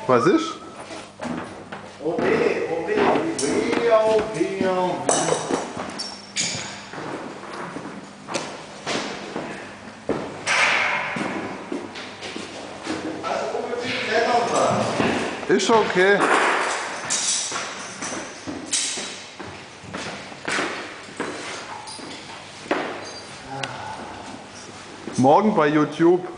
Was ist? Oh weh, oh weh, oh weh, oh weh, oh weh. Also unbedingt klettern dran. Ist okay. Morgen bei YouTube.